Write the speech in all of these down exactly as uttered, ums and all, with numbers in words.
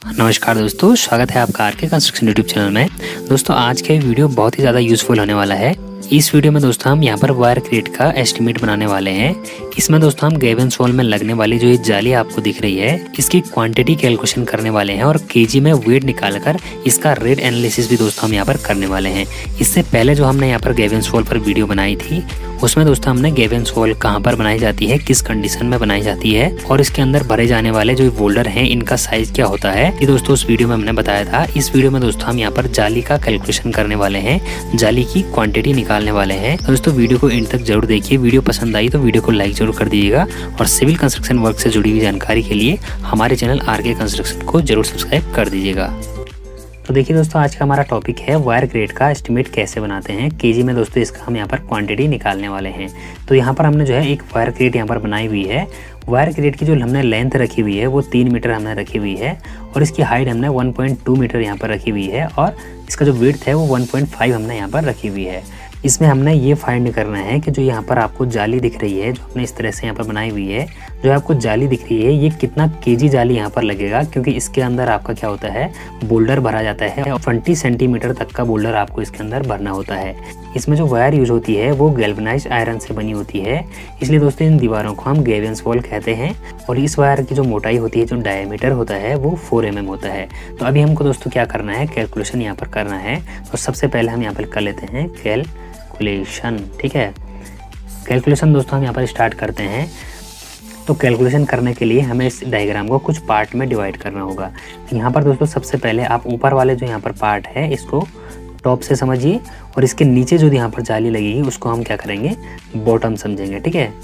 नमस्कार दोस्तों, स्वागत है आपका आर के कंस्ट्रक्शन यूट्यूब चैनल में। दोस्तों आज का वीडियो बहुत ही ज़्यादा यूज़फुल होने वाला है। इस वीडियो में दोस्तों हम यहाँ पर वायर क्रेट का एस्टिमेट बनाने वाले हैं। इसमें दोस्तों हम गैवेंस वॉल में लगने वाली जो ये जाली आपको दिख रही है, इसकी क्वांटिटी कैलकुलेशन करने वाले हैं और केजी में वेट निकालकर इसका रेट एनालिसिस भी दोस्तों हम यहाँ पर करने वाले हैं। इससे पहले जो हमने यहाँ पर गैवेंस वॉल पर वीडियो बनाई थी, उसमें दोस्तों हमने गैवेंस वॉल कहाँ पर बनाई जाती है, किस कंडीशन में बनाई जाती है और इसके अंदर भरे जाने वाले जो बोल्डर हैं इनका साइज क्या होता है, ये दोस्तों उस वीडियो में हमने बताया था। इस वीडियो में दोस्तों हम यहाँ पर जाली का कैलकुलेशन करने वाले हैं, जाली की क्वांटिटी निकालने वाले हैं। तो दोस्तों वीडियो को एंड तक जरूर देखिए। वीडियो पसंद आई तो वीडियो को लाइक जरूर कर दीजिएगा और सिविल कंस्ट्रक्शन वर्क से जुड़ी हुई जानकारी के लिए हमारे चैनल आर के कंस्ट्रक्शन को जरूर सब्सक्राइब कर दीजिएगा। तो देखिए दोस्तों, आज का हमारा टॉपिक है वायर ग्रेड का एस्टिमेट कैसे बनाते हैं। केजी में दोस्तों इसका हम यहाँ पर क्वांटिटी निकालने वाले हैं। तो यहाँ पर हमने जो है एक वायर ग्रेड यहाँ पर बनाई हुई है। वायर ग्रेड की जो हमने लेंथ रखी हुई है वो तीन मीटर हमने रखी हुई है और इसकी हाइट हमने वन पॉइंट टू मीटर यहाँ पर रखी हुई है और इसका जो विड्थ है वो वन पॉइंट फाइव हमने यहाँ पर रखी हुई है। इसमें हमने ये फाइंड करना है कि जो यहाँ पर आपको जाली दिख रही है, जो हमने इस तरह से यहाँ पर बनाई हुई है, जो आपको जाली दिख रही है, ये कितना केजी जाली यहाँ पर लगेगा, क्योंकि इसके अंदर आपका क्या होता है, बोल्डर भरा जाता है और बीस सेंटीमीटर तक का बोल्डर आपको इसके अंदर भरना होता है। इसमें जो वायर यूज होती है वो गैल्वेनाइज्ड आयरन से बनी होती है, इसलिए दोस्तों इन दीवारों को हम गैवेंस वॉल कहते हैं। और इस वायर की जो मोटाई होती है, जो डायमीटर होता है वो फोर एम एम होता है। तो अभी हमको दोस्तों क्या करना है, कैलकुलेशन यहाँ पर करना है। तो सबसे पहले हम यहाँ पर कर लेते हैं कैलकुलेशन। ठीक है, कैलकुलेशन दोस्तों हम यहाँ पर स्टार्ट करते हैं। तो कैलकुलेशन करने के लिए हमें इस डायग्राम को कुछ पार्ट में डिवाइड करना होगा। यहाँ पर दोस्तों सबसे पहले आप ऊपर वाले जो यहाँ पर पार्ट है इसको टॉप से समझिए और इसके नीचे जो यहाँ पर जाली लगेगी उसको हम क्या करेंगे, बॉटम समझेंगे। ठीक है,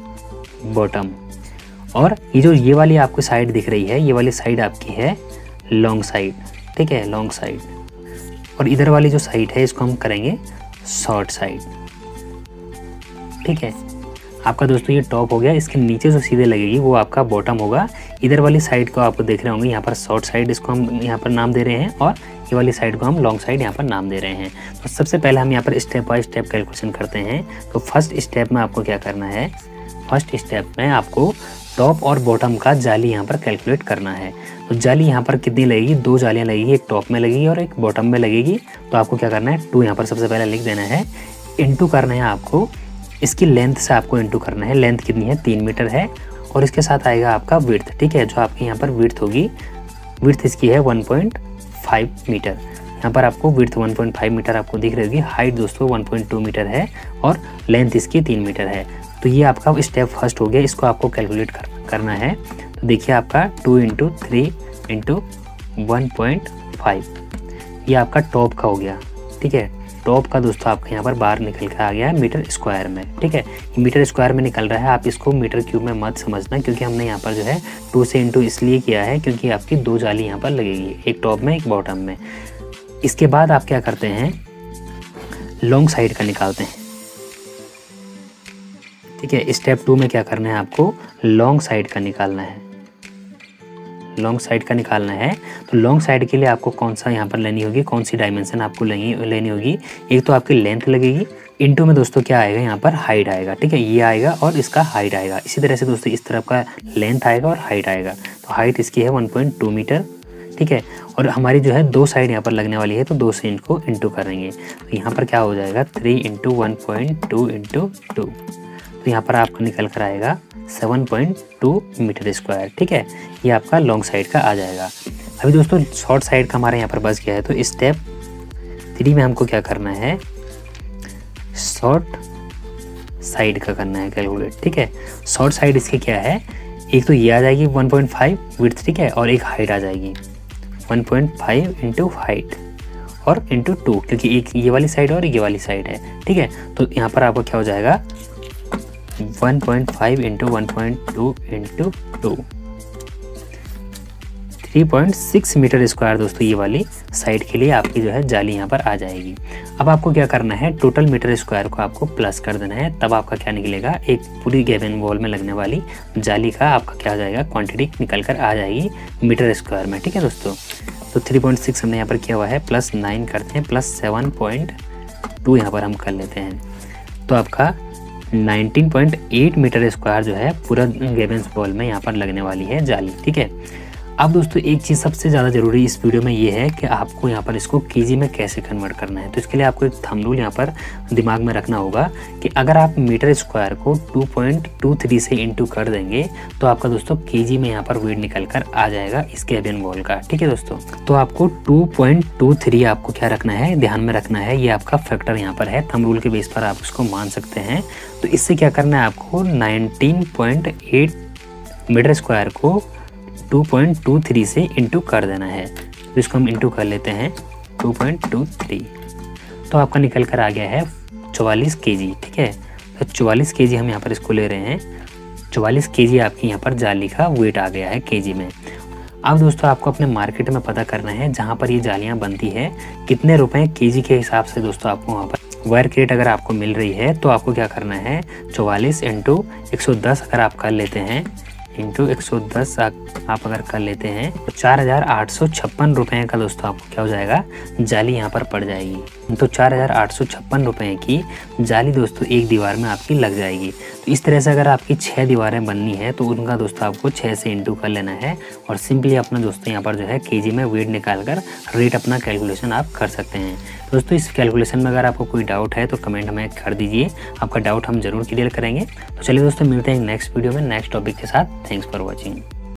बॉटम। और ये जो ये वाली आपको साइड दिख रही है, ये वाली साइड आपकी है लॉन्ग साइड। ठीक है, लॉन्ग साइड। और इधर वाली जो साइड है इसको हम करेंगे शॉर्ट साइड। ठीक है, आपका दोस्तों ये टॉप हो गया। इसके नीचे जो सीधे लगेगी वो आपका बॉटम होगा। इधर वाली साइड को आपको देख रहे होंगे, यहाँ पर शॉर्ट साइड इसको हम यहाँ पर नाम दे रहे हैं और ये वाली साइड को हम लॉन्ग साइड यहाँ पर नाम दे रहे हैं। तो सबसे पहले हम यहाँ पर स्टेप बाय स्टेप कैलकुलेशन करते हैं। तो फर्स्ट स्टेप में आपको क्या करना है, फर्स्ट स्टेप में आपको टॉप और बॉटम का जाली यहाँ पर कैलकुलेट करना है। तो जाली यहाँ पर कितनी लगेगी, दो जालियाँ लगेगी, एक टॉप में लगेगी और एक बॉटम में लगेगी। तो आपको क्या करना है, टू यहाँ पर सबसे पहले लिख देना है, इनटू करना है आपको इसकी लेंथ से, आपको इनटू करना है। लेंथ कितनी है, तीन मीटर है और इसके साथ आएगा आपका विड्थ। ठीक है, जो आपकी यहाँ पर विड्थ होगी, विड्थ इसकी है वन पॉइंट फाइव मीटर। यहाँ पर आपको width one point five metre आपको दिख रही होगी। हाइट दोस्तों वन पॉइंट टू मीटर है और लेंथ इसकी तीन मीटर है। तो ये आपका स्टेप फर्स्ट हो गया, इसको आपको कैलकुलेट कर, करना है। तो देखिए आपका two into three into one point five, ये आपका टॉप का हो गया। ठीक है, टॉप का दोस्तों आपका यहाँ पर बाहर निकल कर आ गया है मीटर स्क्वायर में। ठीक है, मीटर स्क्वायर में निकल रहा है, आप इसको मीटर क्यूब में मत समझना, क्योंकि हमने यहाँ पर जो है टू से इंटू इसलिए किया है क्योंकि आपकी दो जाली यहाँ पर लगेगी, एक टॉप में एक बॉटम में। इसके बाद आप क्या करते हैं, लॉन्ग साइड का निकालते हैं। ठीक है, स्टेप टू में क्या करना है, आपको लॉन्ग साइड का निकालना है। लॉन्ग साइड का निकालना है तो लॉन्ग साइड के लिए आपको कौन सा यहाँ पर लेनी होगी, कौन सी डायमेंशन आपको लेनी लेनी होगी। एक तो आपकी लेंथ लगेगी, इनटू में दोस्तों क्या आएगा, यहाँ पर हाइट आएगा। ठीक है, ये आएगा और इसका हाइट आएगा। इसी तरह से दोस्तों इस तरफ का लेंथ आएगा और हाइट आएगा। तो हाइट इसकी है वन पॉइंट टू मीटर। ठीक है, और हमारी जो है दो साइड यहाँ पर लगने वाली है, तो दो से इनको इंटू करेंगे। तो यहाँ पर क्या हो जाएगा, three into one point two into two, तो यहाँ पर आपका निकल कर आएगा seven point two metre square. ठीक है, ये आपका लॉन्ग साइड का आ जाएगा। अभी दोस्तों शॉर्ट साइड का हमारे यहाँ पर बच गया है। तो स्टेप थ्री में हमको क्या करना है, शॉर्ट साइड का करना है कैलकुलेट। ठीक है, शॉर्ट साइड इसकी क्या है, एक तो ये आ जाएगी वन पॉइंट फाइव विड्थ, ठीक है, और एक हाइट आ जाएगी one point five into height और इंटू टू, क्योंकि एक ये वाली साइड और ये वाली साइड है। ठीक है, तो यहाँ पर आपको क्या हो जाएगा, one point five into one point two into two, three point six metre square दोस्तों ये वाली साइड के लिए आपकी जो है जाली यहाँ पर आ जाएगी। अब आपको क्या करना है, टोटल मीटर स्क्वायर को आपको प्लस कर देना है, तब आपका क्या निकलेगा, एक पूरी गैवेन वॉल में लगने वाली जाली का आपका क्या हो जाएगा, क्वांटिटी निकल कर आ जाएगी मीटर स्क्वायर में। ठीक है दोस्तों, तो थ्री पॉइंट सिक्स हमने यहाँ पर किया हुआ है, प्लस नाइन करते हैं, प्लस सेवन पॉइंट टू यहाँ पर हम कर लेते हैं। तो आपका nineteen point eight metre square जो है पूरा गैवेंस वॉल में यहाँ पर लगने वाली है जाली। ठीक है, अब दोस्तों एक चीज़ सबसे ज़्यादा ज़रूरी इस वीडियो में ये है कि आपको यहाँ पर इसको केजी में कैसे कन्वर्ट करना है। तो इसके लिए आपको एक थंब रूल यहाँ पर दिमाग में रखना होगा कि अगर आप मीटर स्क्वायर को टू पॉइंट टू थ्री से इंटू कर देंगे तो आपका दोस्तों केजी में यहाँ पर वेट निकल कर आ जाएगा इस कैबिन वॉल का। ठीक है दोस्तों, तो आपको टू पॉइंट टू थ्री आपको क्या रखना है, ध्यान में रखना है। ये आपका फैक्टर यहाँ पर है, थंब रूल के बेस पर आप इसको मान सकते हैं। तो इससे क्या करना है, आपको nineteen point eight metre square को टू पॉइंट टू थ्री से इंटू कर देना है। तो इसको हम इंटू कर लेते हैं टू पॉइंट टू थ्री, तो आपका निकल कर आ गया है चौवालीस केजी। ठीक है, तो चौवालीस केजी हम यहाँ पर इसको ले रहे हैं। चौवालीस केजी आपकी यहाँ पर जाली का वेट आ गया है केजी में। अब दोस्तों आपको अपने मार्केट में पता करना है जहाँ पर ये जालियाँ बनती है कितने रुपए केजी के हिसाब से दोस्तों आपको वहाँ पर वायर क्रेट अगर आपको मिल रही है तो आपको क्या करना है, चौवालीस इंटू एक सौ दस अगर आप कर लेते हैं इंटू एक सौ दस आप अगर कर लेते हैं तो चार हज़ार आठ सौ छप्पन रुपये का दोस्तों आपको क्या हो जाएगा, जाली यहाँ पर पड़ जाएगी। तो चार हज़ार आठ सौ छप्पन रुपये की जाली दोस्तों एक दीवार में आपकी लग जाएगी। तो इस तरह से अगर आपकी छः दीवारें बननी है तो उनका दोस्तों आपको छः से इंटू कर लेना है और सिंपली अपना दोस्तों यहाँ पर जो है केजी में वेट निकाल कर रेट अपना कैलकुलेशन आप कर सकते हैं। दोस्तों इस कैलकुलेशन में अगर आपको कोई डाउट है तो कमेंट में कर दीजिए, आपका डाउट हम जरूर क्लियर करेंगे। तो चलिए दोस्तों मिलते हैं नेक्स्ट वीडियो में नेक्स्ट टॉपिक के साथ। Thanks for watching.